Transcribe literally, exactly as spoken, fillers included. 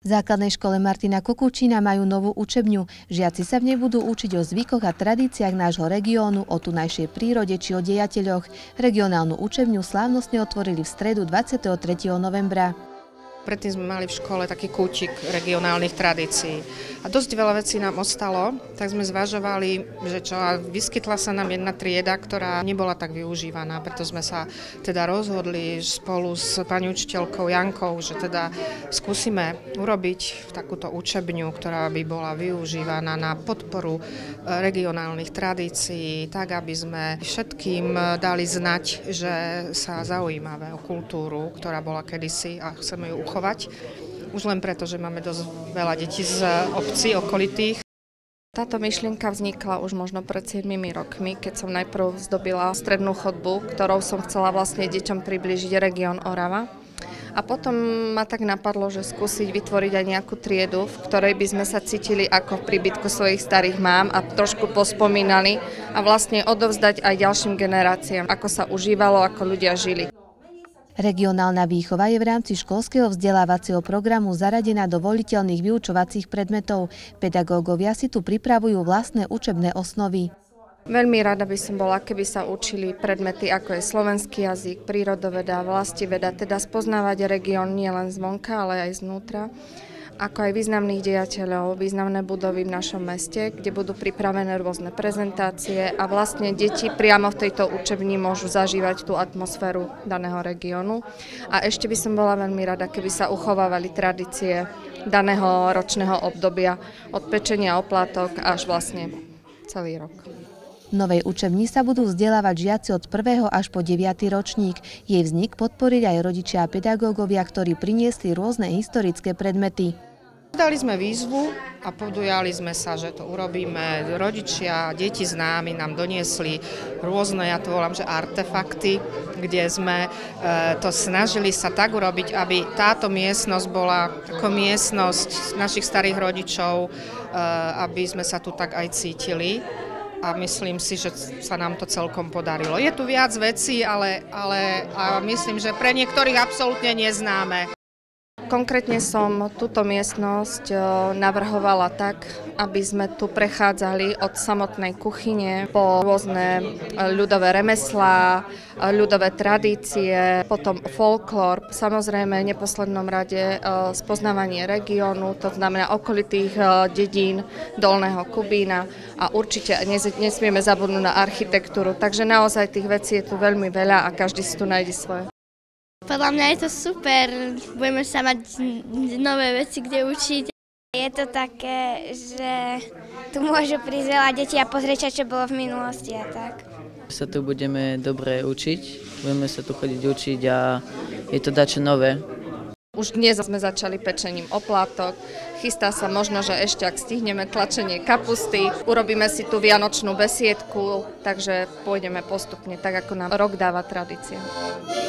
V základnej škole Martina Kukučína majú novú učebňu. Žiaci sa v nej budú učiť o zvykoch a tradíciách nášho regiónu, o tunajšej prírode či o dejateľoch. Regionálnu učebňu slávnostne otvorili v stredu dvadsiateho tretieho novembra. Predtým sme mali v škole taký kútik regionálnych tradícií. A dosť veľa vecí nám ostalo, tak sme zvažovali, že čo, a vyskytla sa nám jedna trieda, ktorá nebola tak využívaná, preto sme sa teda rozhodli spolu s pani učiteľkou Jankou, že teda skúsime urobiť takúto učebňu, ktorá by bola využívaná na podporu regionálnych tradícií, tak aby sme všetkým dali znať, že sa zaujímame o kultúru, ktorá bola kedysi a chceme ju uchovať. Už len preto, že máme dosť veľa detí z obcí okolitých. Táto myšlienka vznikla už možno pred siedmimi rokmi, keď som najprv zdobila strednú chodbu, ktorou som chcela vlastne deťom priblížiť región Orava. A potom ma tak napadlo, že skúsiť vytvoriť aj nejakú triedu, v ktorej by sme sa cítili ako v príbytku svojich starých mám a trošku pospomínali a vlastne odovzdať aj ďalším generáciám, ako sa užívalo, ako ľudia žili. Regionálna výchova je v rámci školského vzdelávacieho programu zaradená do voliteľných vyučovacích predmetov. Pedagógovia si tu pripravujú vlastné učebné osnovy. Veľmi rada by som bola, keby sa učili predmety ako je slovenský jazyk, prírodoveda, vlastiveda, teda spoznávať región nielen zvonka, ale aj znútra, ako aj významných dejateľov, významné budovy v našom meste, kde budú pripravené rôzne prezentácie a vlastne deti priamo v tejto učebni môžu zažívať tú atmosféru daného regiónu. A ešte by som bola veľmi rada, keby sa uchovávali tradície daného ročného obdobia, od pečenia oplátok až vlastne celý rok. V novej učebni sa budú vzdelávať žiaci od prvého až po deviaty ročník. Jej vznik podporili aj rodičia a pedagógovia, ktorí priniesli rôzne historické predmety. Dali sme výzvu a podujali sme sa, že to urobíme. Rodičia, deti s námi nám doniesli rôzne, ja to volám, že artefakty, kde sme e, to snažili sa tak urobiť, aby táto miestnosť bola ako miestnosť našich starých rodičov, e, aby sme sa tu tak aj cítili. A myslím si, že sa nám to celkom podarilo. Je tu viac vecí, ale, ale a myslím, že pre niektorých absolútne neznáme. Konkrétne som túto miestnosť navrhovala tak, aby sme tu prechádzali od samotnej kuchyne po rôzne ľudové remeslá, ľudové tradície, potom folklór, samozrejme v neposlednom rade spoznávanie regiónu, to znamená okolitých dedín Dolného Kubína a určite nesmieme zabudnúť na architektúru, takže naozaj tých vecí je tu veľmi veľa a každý si tu nájde svoje. Podľa mňa je to super, budeme sa mať nové veci, kde učiť. Je to také, že tu môžu prísť veľa detí a pozrieť, čo bolo v minulosti a tak. Sa tu budeme dobre učiť, budeme sa tu chodiť učiť a je to dačo nové. Už dnes sme začali pečením oplátok, chystá sa možno, že ešte ak stihneme tlačenie kapusty, urobíme si tú vianočnú besiedku, takže pôjdeme postupne tak, ako nám rok dáva tradícia.